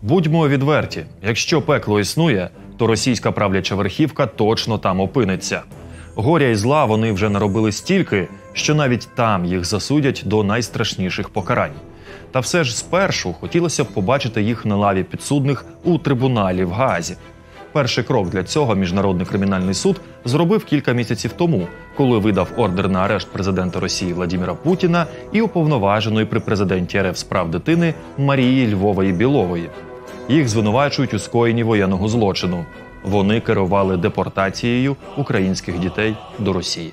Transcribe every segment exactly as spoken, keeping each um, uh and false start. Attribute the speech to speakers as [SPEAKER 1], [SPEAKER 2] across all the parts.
[SPEAKER 1] Будьмо відверті, якщо пекло існує, то російська правляча верхівка точно там опиниться. Горя і зла вони вже наробили стільки, що навіть там їх засудять до найстрашніших покарань. Та все ж спершу хотілося б побачити їх на лаві підсудних у трибуналі в Гаазі. Перший крок для цього Міжнародний кримінальний суд зробив кілька місяців тому, коли видав ордер на арешт президента Росії Владимира Путіна і уповноваженої при президенті РФ з прав дитини Марії Львової-Білової. Їх звинувачують у скоєнні воєнного злочину. Вони керували депортацією українських дітей до Росії.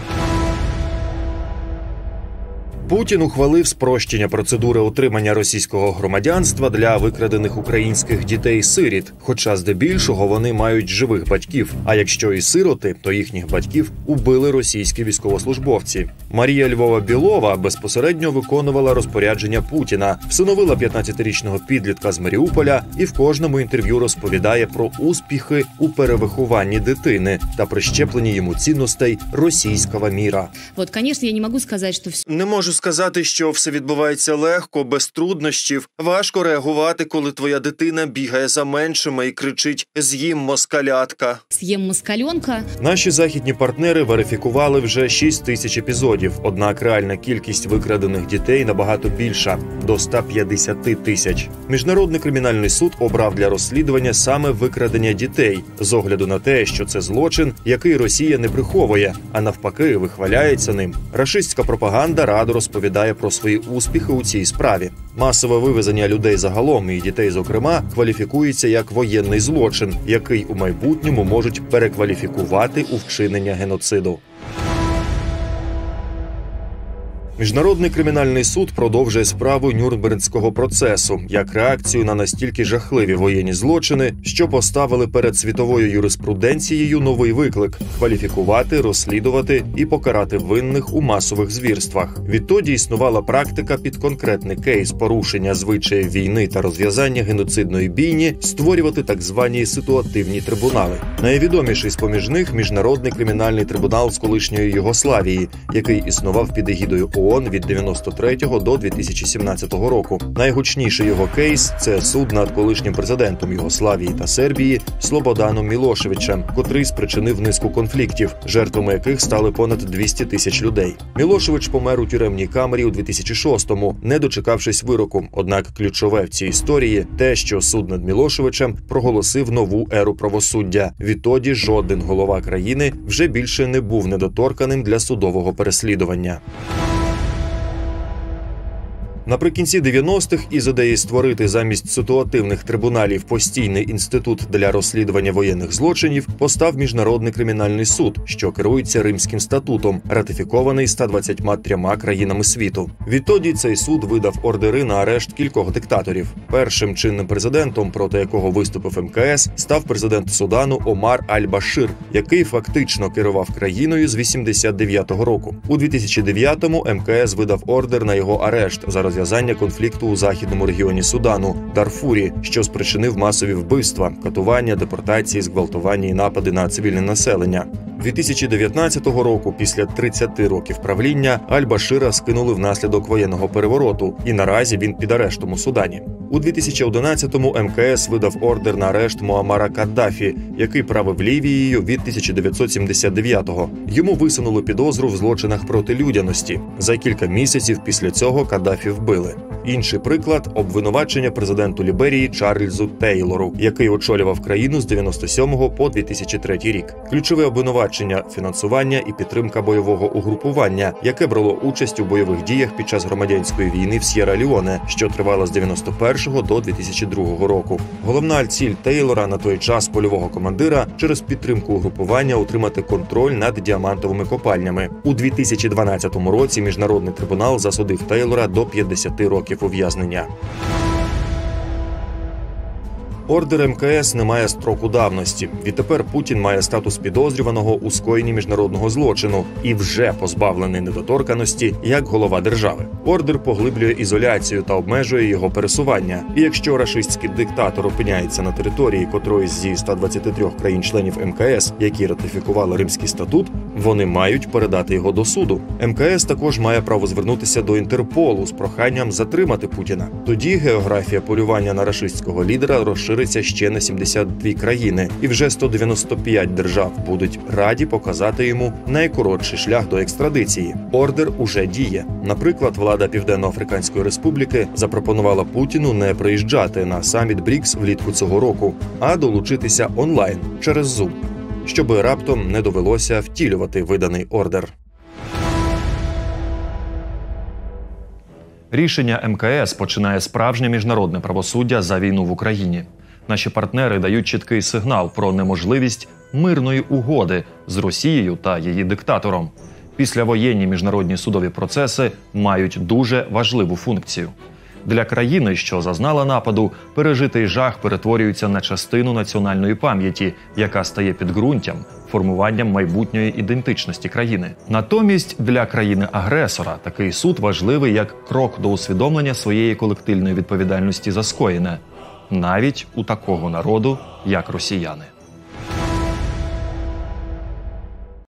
[SPEAKER 2] Путін ухвалив спрощення процедури отримання російського громадянства для викрадених українських дітей-сиріт, хоча здебільшого вони мають живих батьків. А якщо і сироти, то їхніх батьків убили російські військовослужбовці. Марія Львова-Білова безпосередньо виконувала розпорядження Путіна, всиновила п'ятнадцятирічного підлітка з Маріуполя і в кожному інтерв'ю розповідає про успіхи у перевихованні дитини та прищепленні йому цінностей російського міра.
[SPEAKER 3] Вот, конечно, я не можу сказати, що все...
[SPEAKER 2] Не можу сказати, що все відбувається легко, без труднощів. Важко реагувати, коли твоя дитина бігає за меншими і кричить «З'їм москалятка».
[SPEAKER 3] «З'їм москальонка».
[SPEAKER 2] Наші західні партнери верифікували вже шість тисяч епізодів, однак реальна кількість викрадених дітей набагато більша – до ста п'ятдесяти тисяч. Міжнародний кримінальний суд обрав для розслідування саме викрадення дітей, з огляду на те, що це злочин, який Росія не приховує, а навпаки вихваляється ним. Рашистська пропаганда радо розповідає про свої успіхи у цій справі. Масове вивезення людей загалом і дітей зокрема кваліфікується як воєнний злочин, який у майбутньому можуть перекваліфікувати у вчинення геноциду. Міжнародний кримінальний суд продовжує справу Нюрнберзького процесу як реакцію на настільки жахливі воєнні злочини, що поставили перед світовою юриспруденцією новий виклик – кваліфікувати, розслідувати і покарати винних у масових звірствах. Відтоді існувала практика під конкретний кейс порушення звичаїв війни та розв'язання геноцидної бійні створювати так звані ситуативні трибунали. Найвідоміший з-поміж них – Міжнародний кримінальний трибунал з колишньої Югославії, який існував під егідою ООН від дев'яносто третього до дві тисячі сімнадцятого року. Найгучніший його кейс – це суд над колишнім президентом Югославії та Сербії Слободаном Мілошевичем, котрий спричинив низку конфліктів, жертвами яких стали понад двісті тисяч людей. Мілошевич помер у тюремній камері у дві тисячі шостому, не дочекавшись вироку. Однак ключове в цій історії – те, що суд над Мілошевичем проголосив нову еру правосуддя. Відтоді жоден голова країни вже більше не був недоторканим для судового переслідування. Наприкінці дев'яностих із ідеї створити замість ситуативних трибуналів постійний інститут для розслідування воєнних злочинів постав Міжнародний кримінальний суд, що керується Римським статутом, ратифікований ста двадцятьма трьома країнами світу. Відтоді цей суд видав ордери на арешт кількох диктаторів. Першим чинним президентом, проти якого виступив ем ка ес, став президент Судану Омар Аль-Башир, який фактично керував країною з вісімдесят дев'ятого року. У дві тисячі дев'ятому ем ка ес видав ордер на його арешт за розв'язання конфлікту у західному регіоні Судану – Дарфурі, що спричинив масові вбивства, катування, депортації, зґвалтування і напади на цивільне населення. дві тисячі дев'ятнадцятого року, після тридцяти років правління, Аль-Башира скинули внаслідок воєнного перевороту, і наразі він під арештом у Судані. У дві тисячі одинадцятому ем ка ес видав ордер на арешт Муаммара Каддафі, який правив Лівією від тисяча дев'ятсот сімдесят дев'ятого. Йому висунули підозру в злочинах проти людяності. За кілька місяців після цього Каддафі вбили. Інший приклад – обвинувачення президенту Ліберії Чарльзу Тейлору, який очолював країну з дев'яносто сьомого по дві тисячі третій рік. Ключове обвинувачення – фінансування і підтримка бойового угрупування, яке брало участь у бойових діях під час громадянської війни в С'єра-Леоне, що тривала з дев'яносто першого до дві тисячі другого року. Головна ціль Тейлора на той час польового командира – через підтримку угрупування отримати контроль над діамантовими копальнями. У дві тисячі дванадцятому році Міжнародний трибунал засудив Тейлора до п'ятдесяти років ув'язнення. Ордер ем ка ес не має строку давності. Відтепер Путін має статус підозрюваного у скоєнні міжнародного злочину і вже позбавлений недоторканості як голова держави. Ордер поглиблює ізоляцію та обмежує його пересування. І якщо рашистський диктатор опиняється на території котрої зі ста двадцяти трьох країн-членів ем ка ес, які ратифікували Римський статут, Вони мають передати його до суду. ем ка ес також має право звернутися до Інтерполу з проханням затримати Путіна. Тоді географія полювання на рашистського лідера розшириться ще на сімдесят дві країни, і вже сто дев'яносто п'ять держав будуть раді показати йому найкоротший шлях до екстрадиції. Ордер уже діє. Наприклад, влада Південно-Африканської Республіки запропонувала Путіну не приїжджати на саміт брікс влітку цього року, а долучитися онлайн через Zoom, щоби раптом не довелося втілювати виданий ордер.
[SPEAKER 1] Рішення ем ка ес починає справжнє міжнародне правосуддя за війну в Україні. Наші партнери дають чіткий сигнал про неможливість мирної угоди з Росією та її диктатором. Післявоєнні міжнародні судові процеси мають дуже важливу функцію. Для країни, що зазнала нападу, пережитий жах перетворюється на частину національної пам'яті, яка стає підґрунтям, формуванням майбутньої ідентичності країни. Натомість для країни-агресора такий суд важливий як крок до усвідомлення своєї колективної відповідальності за скоєне, навіть у такого народу, як росіяни.